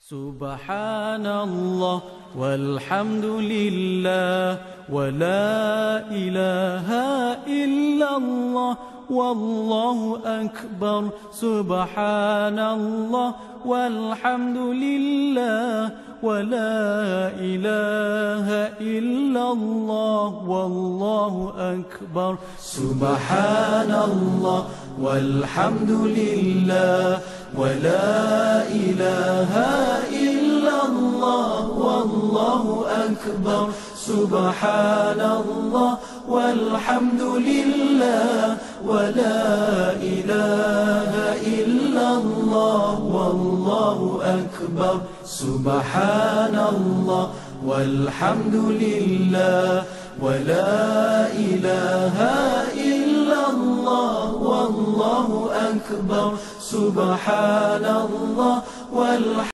سبحان الله والحمد لله ولا إله إلا الله والله أكبر. سبحان الله والحمد لله ولا إله إلا الله والله أكبر. سبحان الله والحمد لله ولا إله إلا الله والله أكبر. سبحان الله والحمد لله ولا إله إلا الله والله أكبر. سبحان الله والحمد لله ولا إله إلا الله والله أكبر. سبحان الله والحمد